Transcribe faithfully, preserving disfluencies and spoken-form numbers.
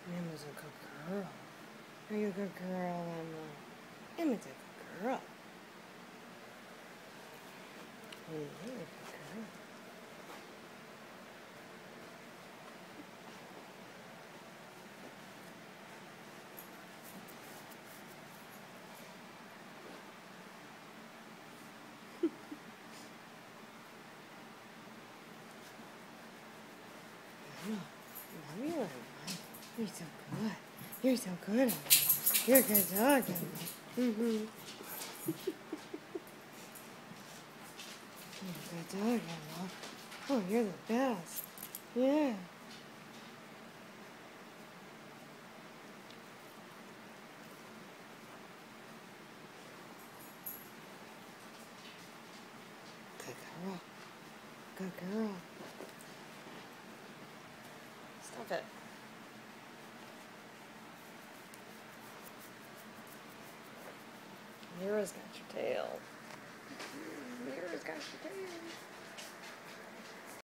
Emma's a good girl. Are you a good girl, Emma? Emma's a good girl. You're a good girl. Emma, love you, Emma. You're so good. You're so good, Emma. You're a good dog, Emma. Mm-hmm. You're a good dog, Emma. Oh, you're the best. Yeah. Good girl. Good girl. Stop it. Mira's got your tail. Mira's got your tail.